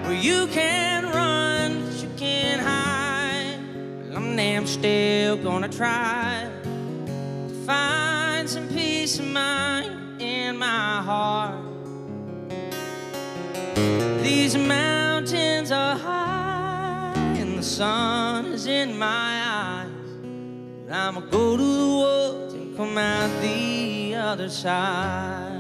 Well, you can run, but you can't hide. Well, I'm damn still gonna try to find some peace of mind in my heart. These mountains are high and the sun is in my eyes, but I'ma go to the woods and come out the other side.